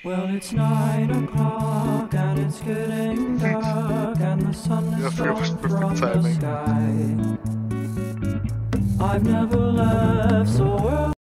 Well, it's 9 o'clock and it's getting dark and the sun is far from the sky. I've never left, so